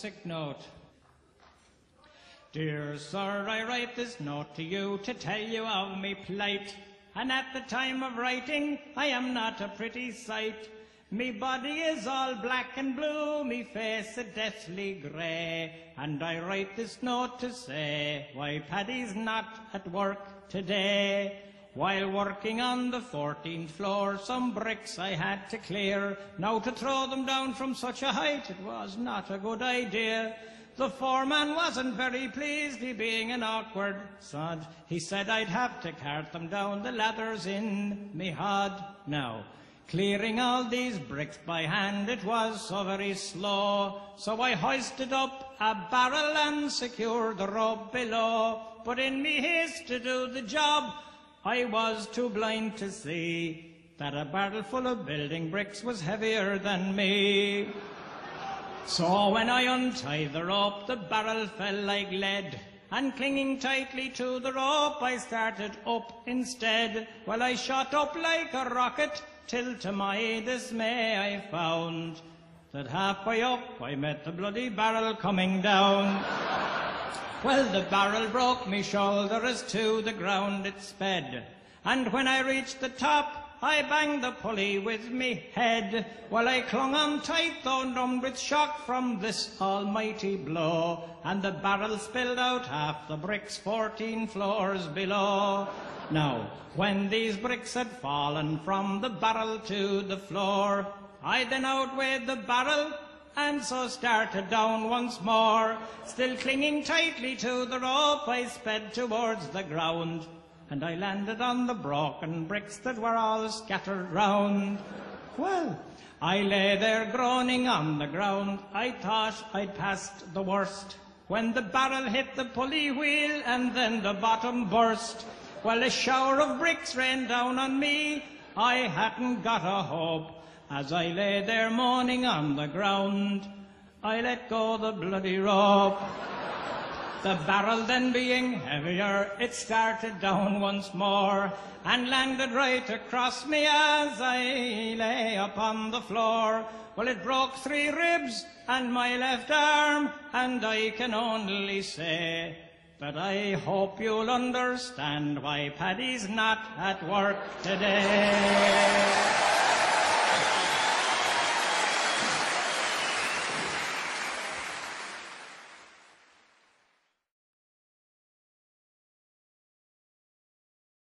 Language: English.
sick note. Dear sir, I write this note to you to tell you of me plight. And at the time of writing, I am not a pretty sight. Me body is all black and blue, me face a deathly grey. And I write this note to say why Paddy's not at work today. While working on the 14th floor, some bricks I had to clear. Now to throw them down from such a height, it was not a good idea. The foreman wasn't very pleased, he being an awkward sod. He said I'd have to cart them down the ladders in me hod. Now, clearing all these bricks by hand, it was so very slow. So I hoisted up a barrel and secured the rope below. But in me haste to do the job, I was too blind to see that a barrel full of building bricks was heavier than me. So when I untied the rope, the barrel fell like lead, and clinging tightly to the rope, I started up instead. Well, I shot up like a rocket, till to my dismay I found that halfway up I met the bloody barrel coming down. Well, the barrel broke me shoulder as to the ground it sped, and when I reached the top, I banged the pulley with me head. Well, I clung on tight, though numbed with shock from this almighty blow, and the barrel spilled out half the bricks 14 floors below. Now, when these bricks had fallen from the barrel to the floor, I then outweighed the barrel, and so started down once more. Still clinging tightly to the rope, I sped towards the ground, and I landed on the broken bricks that were all scattered round. Well, I lay there groaning on the ground. I thought I'd passed the worst, when the barrel hit the pulley wheel, and then the bottom burst. Well, a shower of bricks rained down on me. I hadn't got a hope. As I lay there moaning on the ground, I let go the bloody rope. The barrel then being heavier, it started down once more, and landed right across me as I lay upon the floor. Well, it broke 3 ribs and my left arm, and I can only say that I hope you'll understand why Paddy's not at work today.